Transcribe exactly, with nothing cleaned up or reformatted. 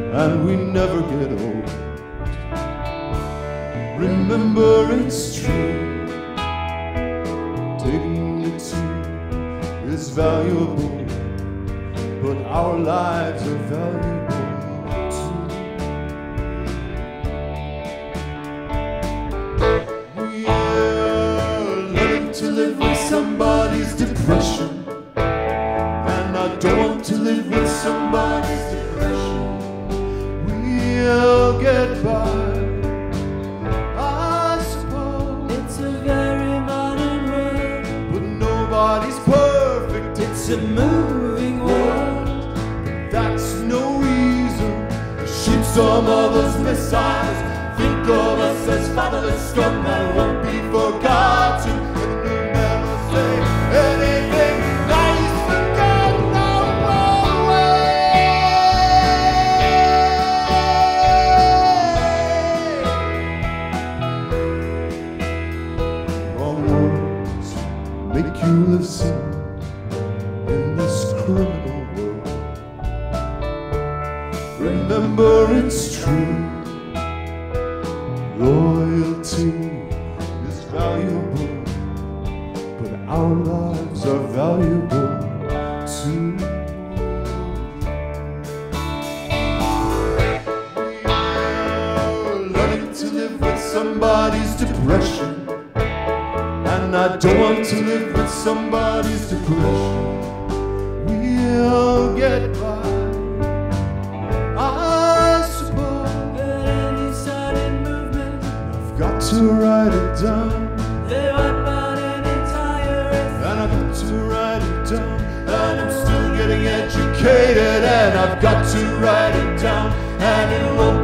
and we never get old. Remember, it's true, dignity is valuable, but our lives are valuable too. We are learning to live with somebody's depression, and I don't want to live with somebody's depression. We'll get by, I suppose. It's a very modern world, but nobody's perfect. it's a moving world. That's no reason to shoot some others' missiles. Think of us as fatherless scum that won't be forgotten, and we'll never say anything nice and go no way. Wrong words make you listen in this criminal world. Remember, it's true, loyalty is valuable, but our lives are valuable too. We are learning to live with somebody's depression, and I don't want to live with somebody's depression. We'll get by, I suppose. But any sudden movement, I've got to write it down, they wipe out an entire earth. and I've got to write it down, and I'm still getting educated, and I've got to write it down, and it won't